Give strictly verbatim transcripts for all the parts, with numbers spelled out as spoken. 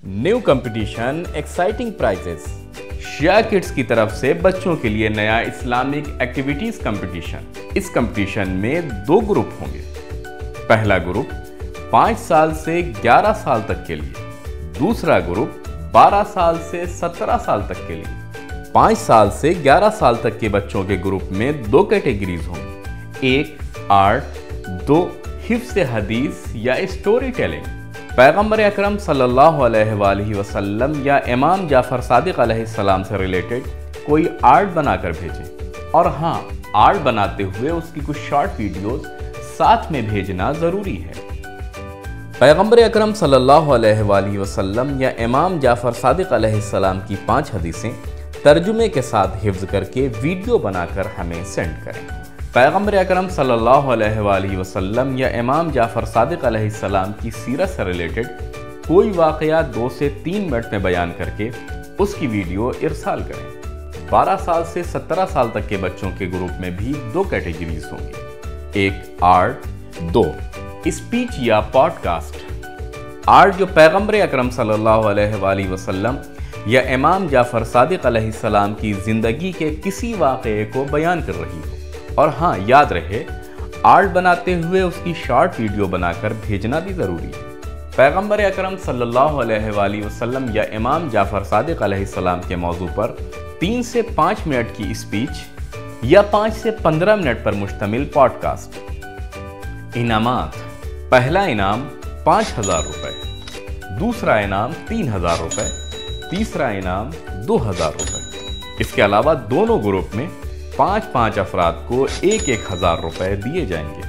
New competition, exciting prizes. Shia kids की तरफ से बच्चों के लिए नया इस्लामिक एक्टिविटीज कंपटीशन। इस कंपटीशन में दो ग्रुप होंगे। पहला ग्रुप पाँच साल से ग्यारह साल तक के लिए, दूसरा ग्रुप बारह साल से सत्रह साल तक के लिए। पाँच साल से ग्यारह साल तक के बच्चों के ग्रुप में दो कैटेगरीज होंगी, एक आर्ट, दो हिफ्ज़ हदीस या स्टोरी टेलिंग। पैगंबर अकरम सल्लल्लाहु अलैहि वसल्लम या इमाम जाफर सादिक अलैहिस्सलाम से रिलेटेड कोई आर्ट बनाकर भेजें, और हाँ, आर्ट बनाते हुए उसकी कुछ शॉर्ट वीडियोस साथ में भेजना ज़रूरी है। पैगंबर अकरम सल्लल्लाहु अलैहि वसल्लम या इमाम जाफर सादिक अलैहिस्सलाम की पाँच हदीसें तर्जुमे के साथ हिफ्ज़ करके वीडियो बनाकर हमें सेंड करें। पैगंबर अकरम सल्लल्लाहु अलैहि वसल्लम या इमाम जाफर सादिक अलैहिस्सलाम की सीरत से रिलेटेड कोई वाक़या दो से तीन मिनट में बयान करके उसकी वीडियो इरसाल करें। बारह साल से सत्रह साल तक के बच्चों के ग्रुप में भी दो कैटेगरीज होंगी, एक आर्ट, दो स्पीच या पॉडकास्ट। आर्ट जो पैगंबर अकरम सल्लल्लाहु अलैहि वसल्लम या इमाम जाफर सादिक अलैहिस्सलाम की ज़िंदगी के किसी वाक़ये को बयान कर रही हो, और हाँ, याद रहे आर्ट बनाते हुए उसकी शॉर्ट वीडियो बनाकर भेजना भी ज़रूरी है। पैगंबर अकरम सल्लल्लाहु अलैहि वसल्लम या इमाम जाफर सादिक अलैहिस्सलाम के मौजू पर तीन से पाँच मिनट की स्पीच या पाँच से पंद्रह मिनट पर मुश्तमिल पॉडकास्ट। इनामात: पहला इनाम पाँच हज़ार रुपये, दूसरा इनाम तीन हज़ार रुपये, तीसरा इनाम दो हज़ार रुपये। इसके अलावा दोनों ग्रुप में पाँच पाँच अफराद को एक एक हज़ार रुपये दिए जाएंगे।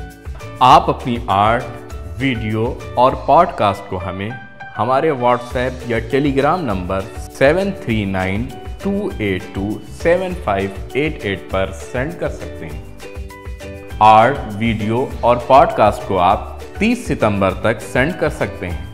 आप अपनी आर्ट, वीडियो और पॉडकास्ट को हमें हमारे व्हाट्सएप या टेलीग्राम नंबर seven three nine two eight two seven five eight eight पर सेंड कर सकते हैं। आर्ट, वीडियो और पॉडकास्ट को आप तीस सितंबर तक सेंड कर सकते हैं।